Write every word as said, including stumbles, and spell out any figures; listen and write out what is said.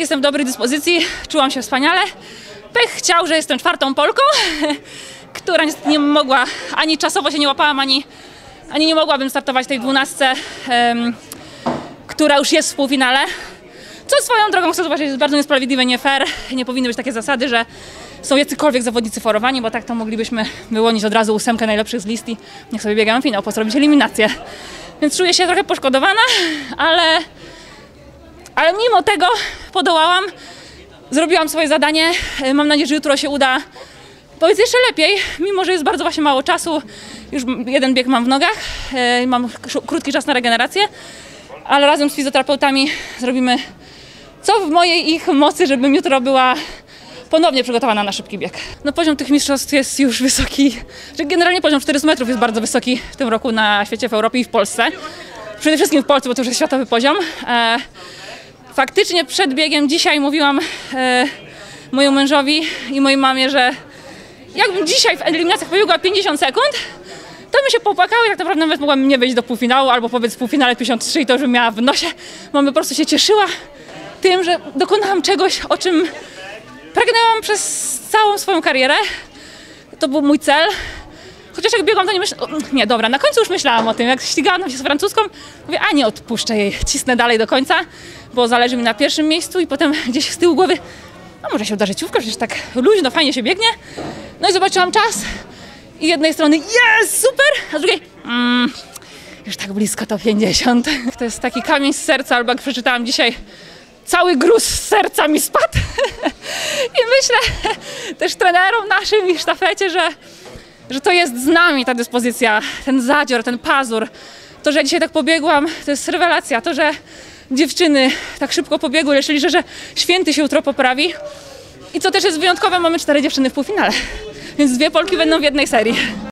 jestem w dobrej dyspozycji, czułam się wspaniale. Pech chciał, że jestem czwartą Polką, która niestety nie mogła, ani czasowo się nie łapałam, ani, ani nie mogłabym startować w tej dwunastce, um, która już jest w półfinale. Co swoją drogą chcę zobaczyć, jest bardzo niesprawiedliwe, nie fair. Nie powinny być takie zasady, że są jacykolwiek zawodnicy forowani, bo tak to moglibyśmy wyłonić od razu ósemkę najlepszych z listy. Niech sobie biegam finał, po co robić eliminację. Więc czuję się trochę poszkodowana, ale, ale mimo tego podołałam. Zrobiłam swoje zadanie. Mam nadzieję, że jutro się uda powiedz jeszcze lepiej, mimo że jest bardzo właśnie mało czasu. Już jeden bieg mam w nogach, mam krótki czas na regenerację, ale razem z fizjoterapeutami zrobimy co w mojej ich mocy, żebym jutro była ponownie przygotowana na szybki bieg. No poziom tych mistrzostw jest już wysoki, że generalnie poziom czterystu metrów jest bardzo wysoki w tym roku na świecie, w Europie i w Polsce. Przede wszystkim w Polsce, bo to już jest światowy poziom. E, faktycznie przed biegiem dzisiaj mówiłam e, mojemu mężowi i mojej mamie, że jakbym dzisiaj w eliminacjach pobiegła pięćdziesiąt sekund, to bym się popłakały i tak naprawdę nawet mogłabym nie wejść do półfinału, albo powiedz w półfinale pięćdziesiąt trzy i to już bym miała w nosie. Mama po prostu się cieszyła tym, że dokonałam czegoś, o czym pragnęłam przez całą swoją karierę. To był mój cel. Chociaż jak biegłam, to nie myślałam... Nie, dobra, na końcu już myślałam o tym. Jak ścigałam się z francuską, mówię, a nie odpuszczę jej, cisnę dalej do końca, bo zależy mi na pierwszym miejscu i potem gdzieś z tyłu głowy, no może się uda życiówka, przecież tak luźno, fajnie się biegnie. No i zobaczyłam czas i z jednej strony jest super, a z drugiej mm, już tak blisko to pięćdziesiąt. To jest taki kamień z serca, albo jak przeczytałam dzisiaj, cały gruz z serca mi spadł. I myślę też trenerom naszym i sztafecie, że, że to jest z nami ta dyspozycja, ten zadzior, ten pazur. To, że ja dzisiaj tak pobiegłam, to jest rewelacja. To, że dziewczyny tak szybko pobiegły, jeszcze liczę, że Święty się jutro poprawi. I co też jest wyjątkowe, mamy cztery dziewczyny w półfinale. Więc dwie Polki będą w jednej serii.